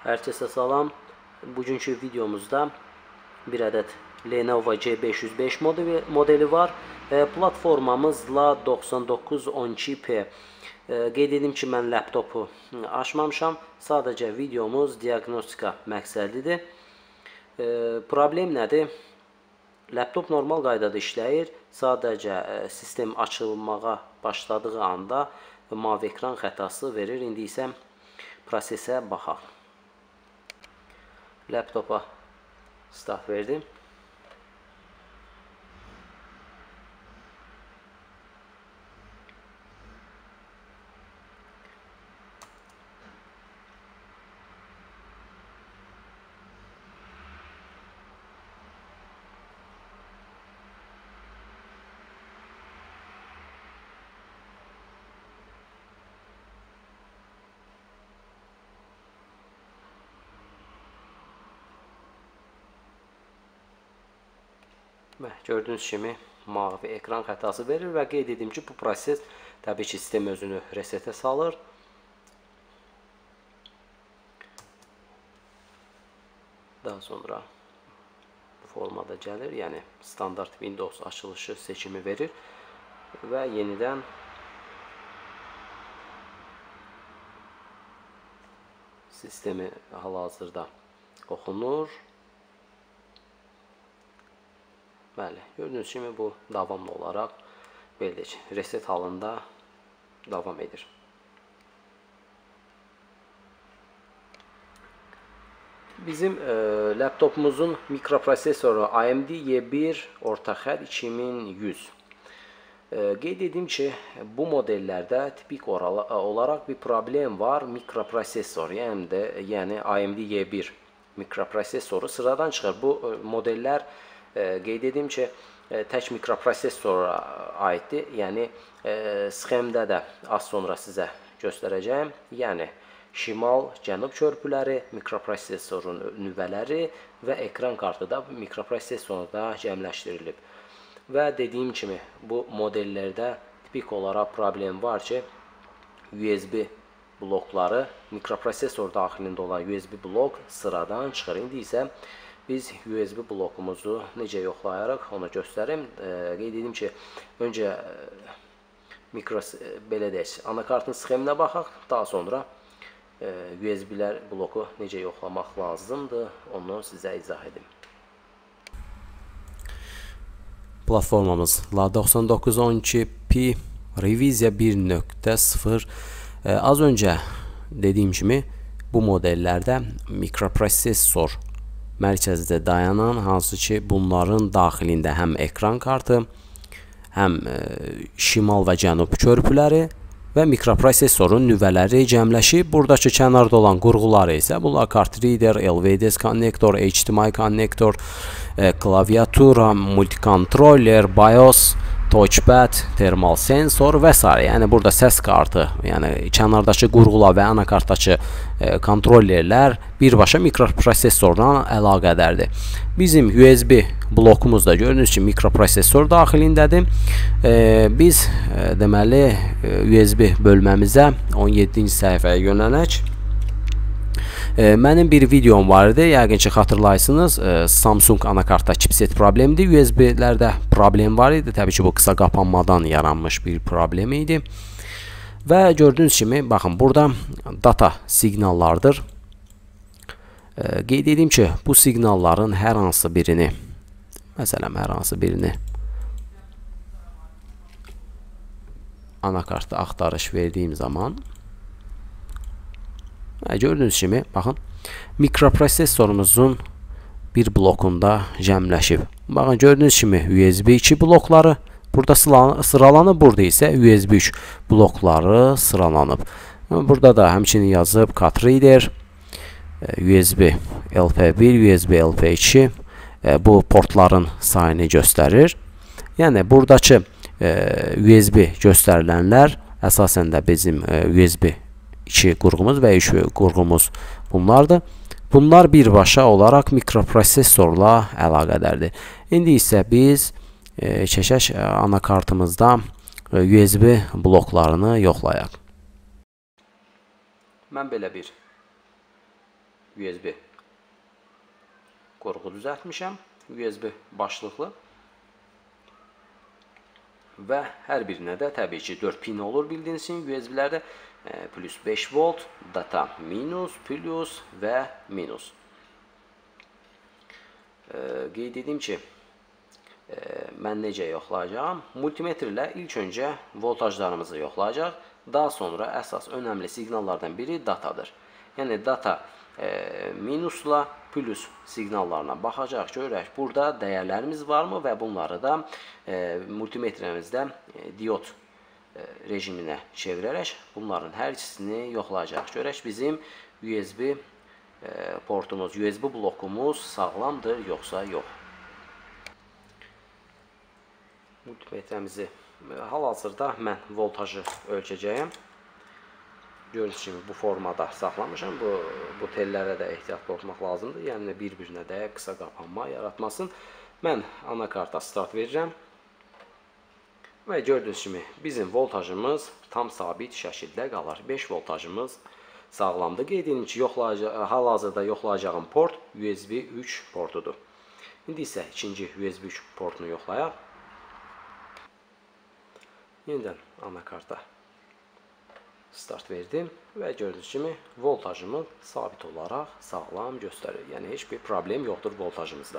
Herkese salam. Bugünkü videomuzda bir adet Lenovo C505 modeli var. Platformamızla 9912P. Qeyd edim ki, mən laptopu açmamışam. Sadəcə videomuz diagnostika məqsədlidir. Problem nədir? Laptop normal qaydada işləyir. Sadəcə sistem açılmağa başladığı anda mavi ekran xətası verir. İndi isə prosesə baxaq. Laptopa start verdim. Gördüyünüz kimi mavi ekran xətası verir və qeyd edim ki, bu proses təbii ki, sistem özünü resetə salır. Daha sonra bu formada gəlir, yəni standart Windows açılışı seçimi verir və yenidən sistemi hal-hazırda oxunur. Bəli, gördüyünüz kimi bu davamlı olaraq belə reset halında davam edir. Bizim laptopumuzun mikroprosesoru AMD Y1 orta xətt 2100. Qeyd edim ki, bu modellərdə tipik olaraq bir problem var. Mikroprosesor, yəni AMD Y1 mikroprosesoru sıradan çıxır. Bu modellər qeyd edim ki, tək mikroprosesora aiddir. Yəni, sxemdə də az sonra sizə göstərəcəyim. Yəni, şimal, cənub körpüləri, mikroprosesorun nüvələri və ekran kartı da mikroprosesorda cəmləşdirilib. Və dediyim kimi, bu modellərdə tipik olaraq problem var ki, USB blokları, mikroprosesor daxilində olan USB blok sıradan çıxır. İndi isə biz USB blokumuzu necə yoxlayaraq onu göstərim. Qeyd edim ki, öncə anakartın sxeminə baxaq, daha sonra USB-lər bloku necə yoxlamaq lazımdır, onu sizə izah edim. Platformamız La9912P Reviziya 1.0. Az öncə dediyim kimi, bu modellərdə mikroprosesor mərkəzdə dayanan, hansı ki, bunların daxilində həm ekran kartı, həm şimal və cənub körpüləri və mikroprosesorun nüvələri cəmləşib. Buradakı kənarda olan qurğuları isə bunlar kart reader, LVDS konnektor, HDMI konnektor, klaviatura, multikontroller, BIOS, touchpad, termal sensor və s. Yəni burada səs kartı, yəni kənardakı qurğular və anakartdakı kontrollerlər birbaşa mikroprosesorla əlaqədərdir. Bizim USB blokumuz da gördüyünüz kimi mikroprosesor daxilindədir. Biz deməli USB bölməmizə 17-ci səhifəyə yönələk. Mənim bir videom var idi, yəqin ki, xatırlayırsınız, Samsung anakartda chipset problemidir, USB-lərdə problem var idi, təbii ki, bu qısa qapanmadan yaranmış bir problem idi. Və gördüyünüz kimi, baxın, burada data siqnallardır. Qeyd edeyim ki, bu siqnalların hər hansı birini, məsələn, hər hansı birini anakartda axtarış verdiyim zaman, gördüyünüz kimi, baxın, mikroprosesorumuzun bir blokunda cəmləşib. Baxın, gördüyünüz kimi, USB 2 blokları burada sıralanıb, burada isə USB 3 blokları sıralanıb. Burada da həmçinin yazıb kart reader, USB LP1, USB LP2 bu portların sayını göstərir. Yəni, buradakı USB göstərilənlər əsasən də bizim USB 2 qurğumuz və 3 qurğumuz bunlardır. Bunlar birbaşa olaraq mikroprosesorla əlaqədərdir. İndi isə biz keçək anakartımızda USB bloklarını yoxlayaq. Mən belə bir USB qurğu düzəltmişəm. USB başlıqlı. Və hər birinə də təbii ki 4 pin olur bildiyiniz kimi USB-lərdə. Plus 5 volt, data minus, plus və minus. Qeyd edeyim ki, mən necə yoxlayacağım? Multimetr ilə ilk öncə voltajlarımızı yoxlayacaq. Daha sonra əsas önəmli siqnallardan biri datadır. Yəni data minusla plus siqnallarına baxacaq, görək burada dəyərlərimiz varmı və bunları da multimetrimizdə diod rejiminə çevirərək bunların hər ikisini yoxlayacaq. Görək bizim USB portumuz, USB blokumuz sağlamdır yoxsa yox. Multimetrimizi hal-hazırda mən voltajı ölçəcəyəm. Gördüyünüz kimi bu formada saxlamışam. Bu tellərə də ehtiyatlı olmaq lazımdır. Yəni bir-birinə də qısa qapanma yaratmasın. Mən anakarta start verirəm. Və gördüyünüz kimi bizim voltajımız tam sabit şəkildə qalır. 5 voltajımız sağlamdır. Qeyd edin ki, hal-hazırda yoxlayacağım port USB 3 portudur. İndi isə ikinci USB 3 portunu yoxlayaq. Yenidən anakarta start verdim və gördüyünüz kimi voltajımız sabit olaraq sağlam göstərir. Yəni heç bir problem yoxdur voltajımızda.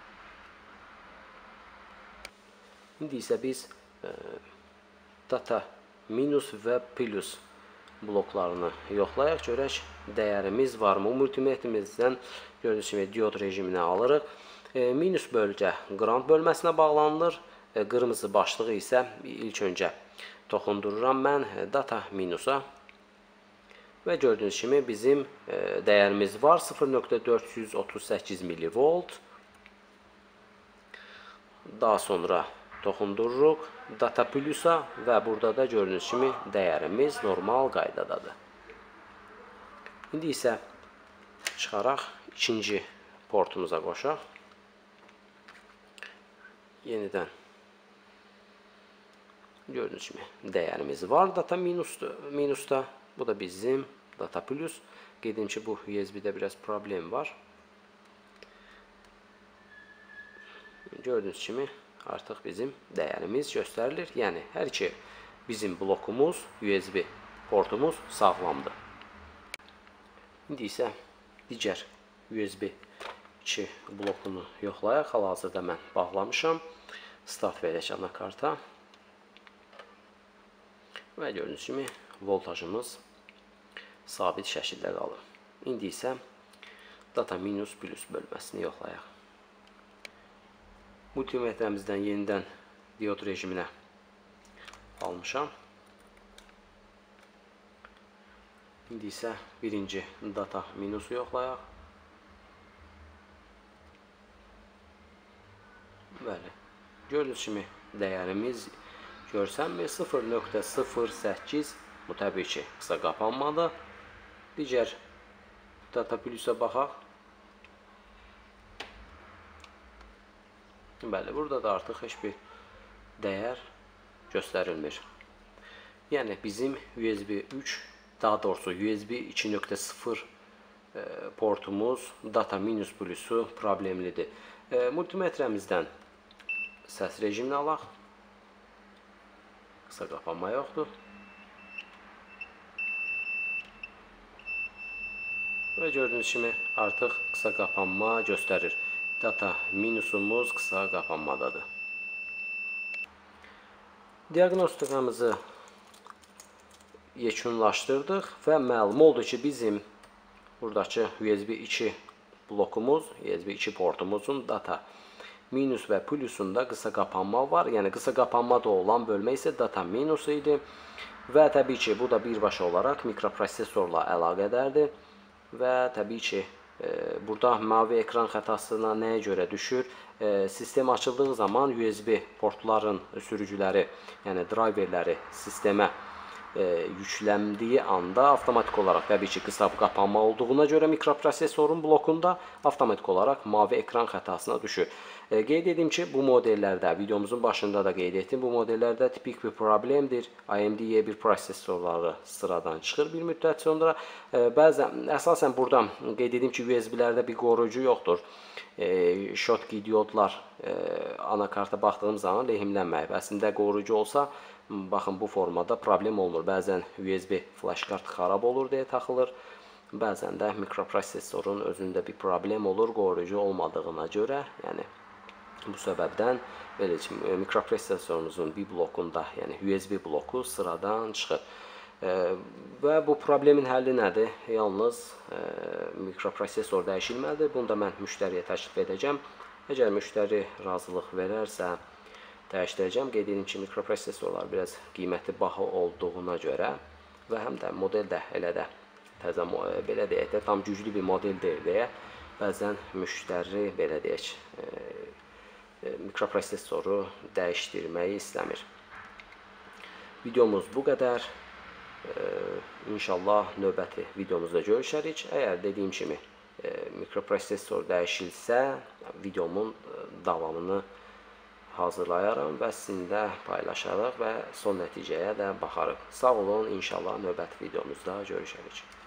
İndi isə biz data minus və plus bloklarını yoxlayaq. Görək dəyərimiz varmı? Multimetrimizdən gördüyünüz kimi diod rejiminə alırıq. Minus bölgə ground bölməsinə bağlanılır. Qırmızı başlığı isə ilk öncə toxundururam mən data minusa və gördüyünüz kimi bizim dəyərimiz var 0.438 mV. Daha sonra toxundururuq data plusa və burada da gördüyünüz kimi dəyərimiz normal qaydadadır. İndi isə çıxaraq ikinci portumuza qoşaq. Yenidən gördüyünüz kimi dəyərimiz var data minusda. Bu da bizim data plus. Qeyd edim ki, bu USB-də biraz problem var. Gördüyünüz kimi artıq bizim dəyərimiz göstərilir. Yəni hər iki bizim blokumuz, USB portumuz sağlamdır. İndi isə digər USB 2 blokunu yoxlayaq. Hal-hazırda mən bağlamışam. Start verək anakarta. Və gördüyünüz kimi voltajımız sabit şəkildə qalır. İndi isə data minus plus bölməsini yoxlayaq. Multimetrimizdən yenidən diod rejiminə almışam. İndi isə birinci data minusu yoxlayaq. Bəli, gördüyünüz kimi dəyərimiz görsənmir 0.08. Bu təbii ki qısa qapanmadır. Digər data plusa baxaq. Bəli, burada da artıq heç bir dəyər göstərilmir. Yəni bizim USB 3, daha doğrusu USB 2.0 portumuz data minus plusu problemlidir. Multimetrimizdən səs rejimini alaq. Qısa qapanma yoxdur. Və gördüyünüz kimi artıq qısa qapanma göstərir. Data minusumuz qısa qapanmadadır. Diaqnostikamızı yekunlaşdırdıq və məlum oldu ki, bizim buradakı USB 2 blokumuz, USB 2 portumuzun data minus və plusunda qısa qapanma var. Yəni qısa qapanmada olan bölmə isə data minus idi. Və təbii ki, bu da birbaşa olaraq mikroprosesorla əlaqədardır. Və təbii ki, burada mavi ekran xətasına nəyə görə düşür? Sistem açıldığı zaman USB portların sürücüləri, yəni driverləri sistemə yükləndiyi anda avtomatik olaraq təbii ki, qısa qapanma olduğuna görə mikroprosesorun blokunda avtomatik olaraq mavi ekran xətasına düşür. Qeyd edim ki, bu modellərdə, videomuzun başında da qeyd etdim, bu modellərdə tipik bir problemdir. AMD Y1 prosesorları sıradan çıxır bir müddət sonra. Bəzən, əsasən burada qeyd edim ki, USB-lərdə bir qoruyucu yoxdur. Schottky diodlar anakarta baxdığım zaman lehimlənməyib. Əslində qoruyucu olsa, baxın bu formada problem olmur. Bəzən USB flash kart xarab olur deyə taxılır. Bəzən də mikroprosesorun özündə bir problem olur qoruyucu olmadığına görə. Yəni bu səbəbdən belə mikroprosesorumuzun bir blokunda, yəni USB bloku sıradan çıxır. Və bu problemin həlli nədir? Yalnız mikroprosesor dəyişilməlidir. Bunu da mən müştəriyə təklif edəcəm. Əgər müştəri razılıq verərsə, dəyişdirəcəm. Qeyd edim ki, mikroprosesorlar biraz qiyməti baha olduğuna görə və həm də model də elə də təzə, belə deyək də, tam güclü bir model deyil deyə bəzən müştəri, belə deyək, mikroprosesoru dəyişdirməyi istəmir. Videomuz bu qədər. İnşallah növbəti videomuzda görüşərik. Əgər dediyim kimi mikroprosesor dəyişilsə, videomun davamını hazırlayaram və sizinlə paylaşarıq və son nəticəyə də baxarıq. Sağ olun, inşallah növbəti videomuzda görüşərik.